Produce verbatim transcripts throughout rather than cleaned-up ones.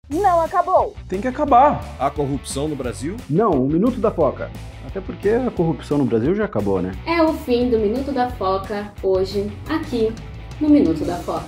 Não acabou. Tem que acabar. A corrupção no Brasil? Não, o Minuto da Foca. Até porque a corrupção no Brasil já acabou, né? É o fim do Minuto da Foca, hoje, aqui, no Minuto da Foca.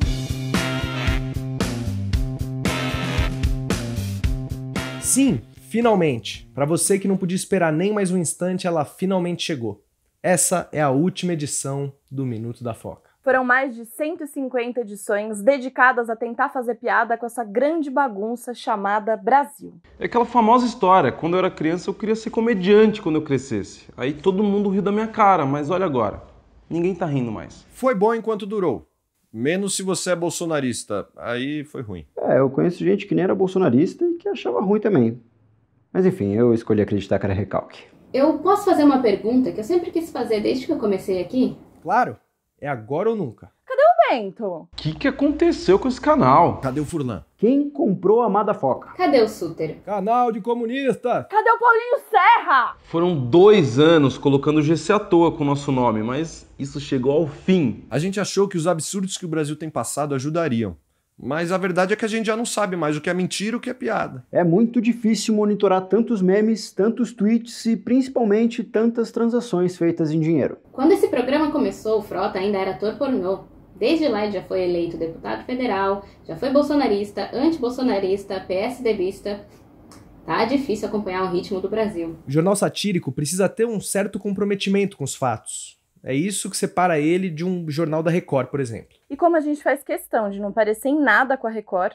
Sim, finalmente. Para você que não podia esperar nem mais um instante, ela finalmente chegou. Essa é a última edição do Minuto da Foca. Foram mais de cento e cinquenta edições dedicadas a tentar fazer piada com essa grande bagunça chamada Brasil. É aquela famosa história, quando eu era criança eu queria ser comediante quando eu crescesse. Aí todo mundo riu da minha cara, mas olha agora, ninguém tá rindo mais. Foi bom enquanto durou. Menos se você é bolsonarista, aí foi ruim. É, eu conheço gente que nem era bolsonarista e que achava ruim também. Mas enfim, eu escolhi acreditar que era recalque. Eu posso fazer uma pergunta que eu sempre quis fazer desde que eu comecei aqui? Claro, é agora ou nunca. Cadê o Bento? O que, que aconteceu com esse canal? Cadê o Furlan? Quem comprou a Amada Foca? Cadê o Suter? Canal de comunista! Cadê o Paulinho Serra? Foram dois anos colocando G C à toa com o nosso nome, mas isso chegou ao fim. A gente achou que os absurdos que o Brasil tem passado ajudariam. Mas a verdade é que a gente já não sabe mais o que é mentira e o que é piada. É muito difícil monitorar tantos memes, tantos tweets e principalmente tantas transações feitas em dinheiro. Quando esse programa começou, o Frota ainda era ator pornô. Desde lá ele já foi eleito deputado federal, já foi bolsonarista, antibolsonarista, PSDBista. Tá difícil acompanhar o ritmo do Brasil. O jornal satírico precisa ter um certo comprometimento com os fatos. É isso que separa ele de um jornal da Record, por exemplo. E como a gente faz questão de não parecer em nada com a Record,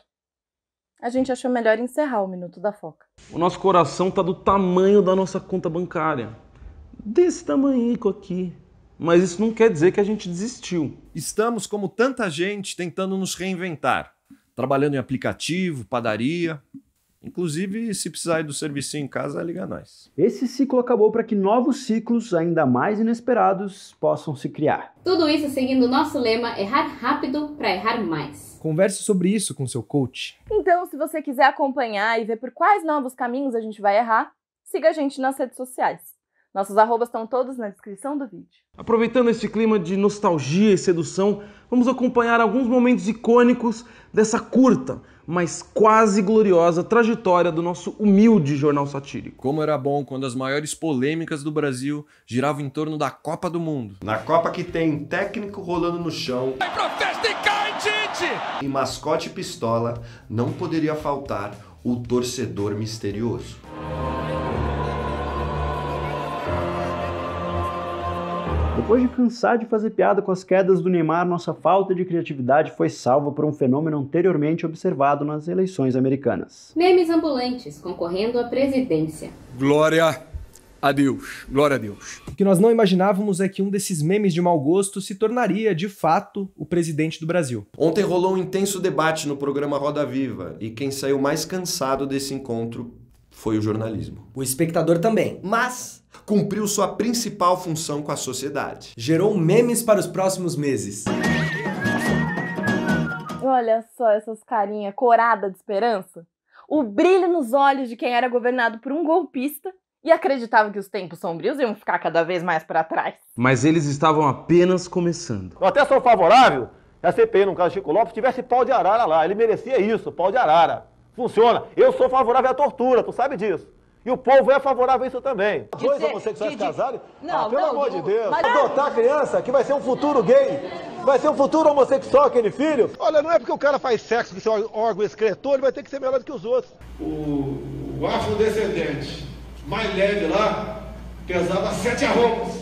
a gente achou melhor encerrar o Minuto da Foca. O nosso coração tá do tamanho da nossa conta bancária. Desse tamanhico aqui. Mas isso não quer dizer que a gente desistiu. Estamos, como tanta gente, tentando nos reinventar. Trabalhando em aplicativo, padaria. Inclusive, se precisar ir do servicinho em casa, liga a nós. Esse ciclo acabou para que novos ciclos, ainda mais inesperados, possam se criar. Tudo isso seguindo o nosso lema, errar rápido para errar mais. Converse sobre isso com seu coach. Então, se você quiser acompanhar e ver por quais novos caminhos a gente vai errar, siga a gente nas redes sociais. Nossos arrobas estão todos na descrição do vídeo. Aproveitando esse clima de nostalgia e sedução, vamos acompanhar alguns momentos icônicos dessa curta, mas quase gloriosa trajetória do nosso humilde jornal satírico. Como era bom quando as maiores polêmicas do Brasil giravam em torno da Copa do Mundo. Na Copa que tem técnico rolando no chão, vai pra festa e cai, Tite! E mascote pistola, não poderia faltar o torcedor misterioso. Depois de cansar de fazer piada com as quedas do Neymar, nossa falta de criatividade foi salva por um fenômeno anteriormente observado nas eleições americanas. Memes ambulantes concorrendo à presidência. Glória a Deus, glória a Deus. O que nós não imaginávamos é que um desses memes de mau gosto se tornaria, de fato, o presidente do Brasil. Ontem rolou um intenso debate no programa Roda Viva, e quem saiu mais cansado desse encontro foi o jornalismo. O espectador também, mas cumpriu sua principal função com a sociedade. Gerou memes para os próximos meses. Olha só essas carinhas coradas de esperança. O brilho nos olhos de quem era governado por um golpista e acreditava que os tempos sombrios iam ficar cada vez mais para trás. Mas eles estavam apenas começando. Eu até sou favorável que a C P I, no caso de Chico Lopes, tivesse pau de arara lá. Ele merecia isso, pau de arara. Funciona. Eu sou favorável à tortura, tu sabe disso. E o povo é favorável a isso também. De Dois ser, homossexuais de, de... casarem? Não, ah, pelo não, amor do... de Deus. Mas... Adotar a criança que vai ser um futuro gay, vai ser um futuro homossexual aquele filho. Olha, não é porque o cara faz sexo com seu órgão excretor, ele vai ter que ser melhor do que os outros. O, o afrodescendente mais leve lá pesava sete arrobas.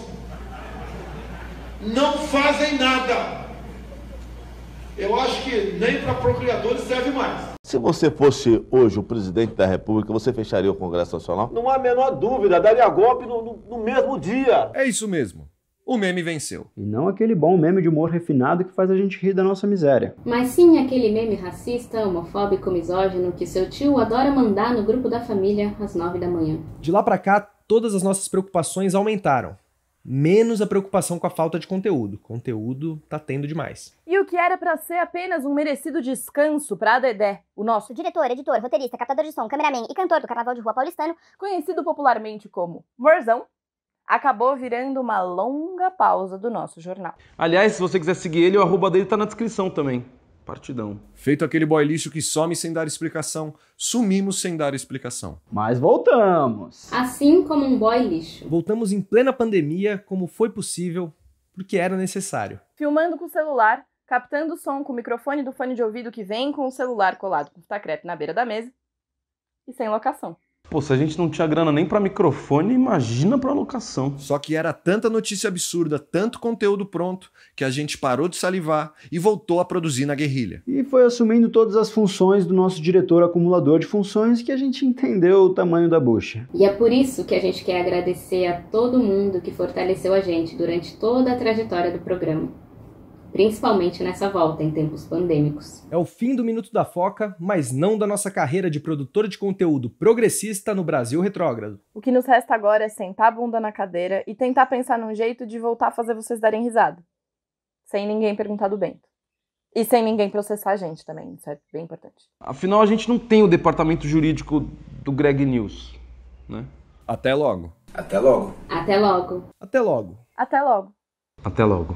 Não fazem nada. Eu acho que nem para procriadores serve mais. Se você fosse hoje o presidente da República, você fecharia o Congresso Nacional? Não há a menor dúvida, daria golpe no, no, no mesmo dia. É isso mesmo. O meme venceu. E não aquele bom meme de humor refinado que faz a gente rir da nossa miséria. Mas sim aquele meme racista, homofóbico, misógino que seu tio adora mandar no grupo da família às nove da manhã. De lá pra cá, todas as nossas preocupações aumentaram. Menos a preocupação com a falta de conteúdo. Conteúdo tá tendo demais. E o que era pra ser apenas um merecido descanso pra Dedé, o nosso diretor, editor, roteirista, captador de som, cameraman e cantor do Carnaval de Rua paulistano, conhecido popularmente como Morzão, acabou virando uma longa pausa do nosso jornal. Aliás, se você quiser seguir ele, o arroba dele tá na descrição também. Partidão. Feito aquele boy lixo que some sem dar explicação, sumimos sem dar explicação. Mas voltamos! Assim como um boy lixo. Voltamos em plena pandemia, como foi possível, porque era necessário. Filmando com o celular, captando o som com o microfone do fone de ouvido que vem com o celular colado com fita crepe na beira da mesa e sem locação. Pô, se a gente não tinha grana nem pra microfone, imagina pra locação. Só que era tanta notícia absurda, tanto conteúdo pronto, que a gente parou de salivar e voltou a produzir na guerrilha. E foi assumindo todas as funções do nosso diretor acumulador de funções que a gente entendeu o tamanho da bucha. E é por isso que a gente quer agradecer a todo mundo que fortaleceu a gente durante toda a trajetória do programa. Principalmente nessa volta em tempos pandêmicos. É o fim do Minuto da Foca, mas não da nossa carreira de produtora de conteúdo progressista no Brasil retrógrado. O que nos resta agora é sentar a bunda na cadeira e tentar pensar num jeito de voltar a fazer vocês darem risada. Sem ninguém perguntar do Bento. E sem ninguém processar a gente também, isso é bem importante. Afinal, a gente não tem o departamento jurídico do Greg News, né? Até logo. Até logo. Até logo. Até logo. Até logo. Até logo.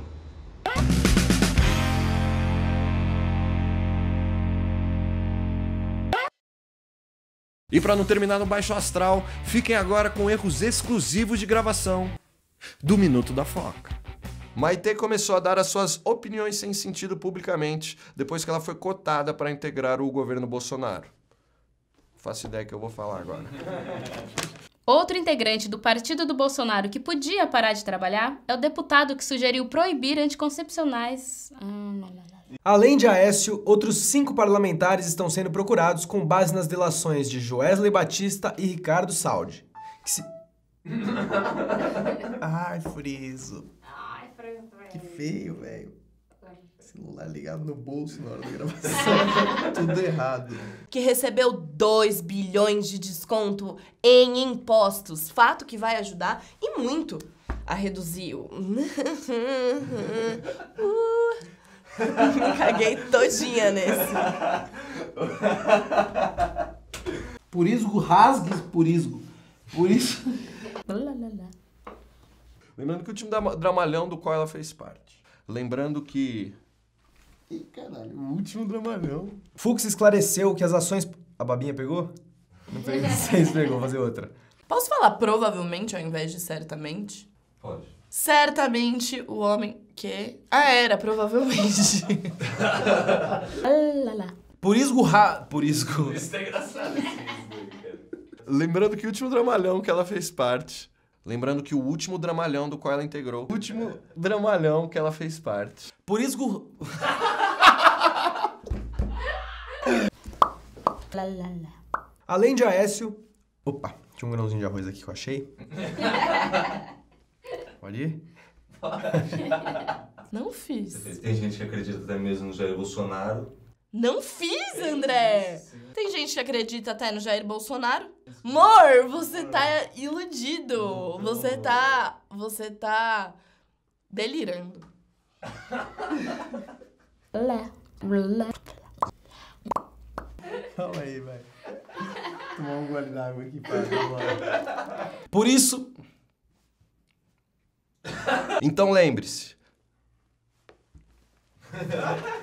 E para não terminar no baixo astral, fiquem agora com erros exclusivos de gravação do Minuto da Foca. Maitê começou a dar as suas opiniões sem sentido publicamente, depois que ela foi cotada para integrar o governo Bolsonaro. Faço ideia que eu vou falar agora. Outro integrante do partido do Bolsonaro que podia parar de trabalhar é o deputado que sugeriu proibir anticoncepcionais. Ah, Além de Aécio, outros cinco parlamentares estão sendo procurados com base nas delações de Joesley Batista e Ricardo Saldi. Que se... Ai, friso. Ai, friso, velho. Que feio, velho. Celular ligado no bolso na hora da gravação. Tudo errado. Que recebeu dois bilhões de desconto em impostos. Fato que vai ajudar, e muito, a reduzir o... Me caguei todinha nesse. Purisgo, rasgue purisgo. Por isso... Lembrando que o time da Dramalhão do qual ela fez parte. Lembrando que... Ih, caralho, o último Dramalhão. Fux esclareceu que as ações... A babinha pegou? Não pegou. Vocês pegou, vou fazer outra. Posso falar provavelmente ao invés de certamente? Pode. Certamente o homem que... Ah, era, provavelmente. Purisgo, ra... Purisgo. Isso é engraçado. Lembrando que o último Dramalhão que ela fez parte. Lembrando que o último Dramalhão do qual ela integrou. O último Dramalhão que ela fez parte. Purisgo... Além de Aécio... Opa, tinha um grãozinho de arroz aqui que eu achei. Pode ir? Pode. Não fiz. Tem gente que acredita até mesmo no Jair Bolsonaro. Não fiz, André! Tem gente que acredita até no Jair Bolsonaro. Amor, você tá iludido. Você tá... Você tá... delirando. Calma aí, vai. Tomar um gole d'água aqui para Por isso... Então lembre-se.